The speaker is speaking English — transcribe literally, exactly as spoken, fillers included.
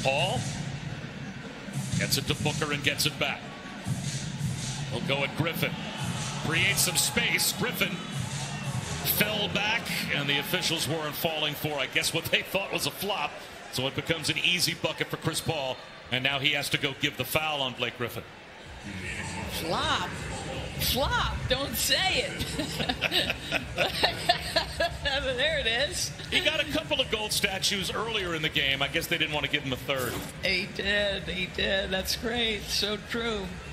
Paul gets it to Booker and gets it back. He'll go at Griffin. Creates some space. Griffin fell back, and the officials weren't falling for, I guess, what they thought was a flop. So it becomes an easy bucket for Chris Paul, and now he has to go give the foul on Blake Griffin. Flop. Flop. Don't say it. There it is. He got a couple of gold statues earlier in the game. I guess they didn't want to give him a third. He did. He did. That's great. So true.